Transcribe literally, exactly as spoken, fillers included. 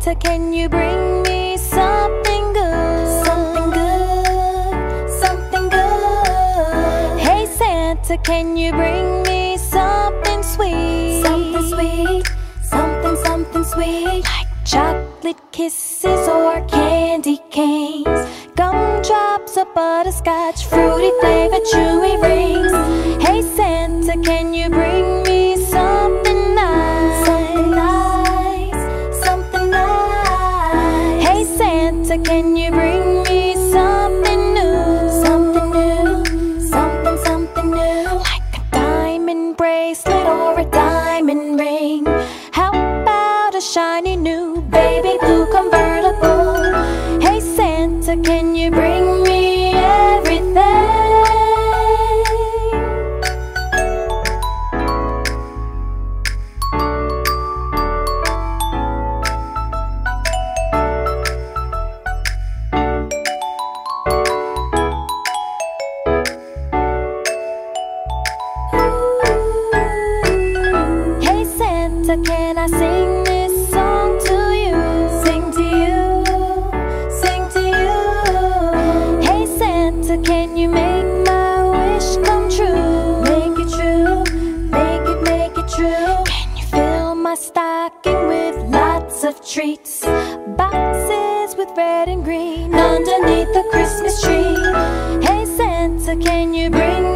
Santa, can you bring me something good? Something good, something good. Hey Santa, can you bring me something sweet? Something sweet, something, something sweet. Like chocolate kisses or candy canes, gumdrops or butterscotch, fruity flavored chewy rings. Hey Santa, can you bring me something nice? Something nice, something nice. Hey Santa, can you bring me something new? Something new, something, something new. Like a diamond bracelet or a diamond ring. How about a shiny new baby blue convertible? Hey Santa, can you bring me everything? Hey Santa, can I sing this song to you? Sing to you, sing to you. Hey Santa, can you make my wish come true? Make it true, make it, make it true. Can you fill my stocking with lots of treats? Boxes with red and green underneath the Christmas tree. Hey Santa, can you bring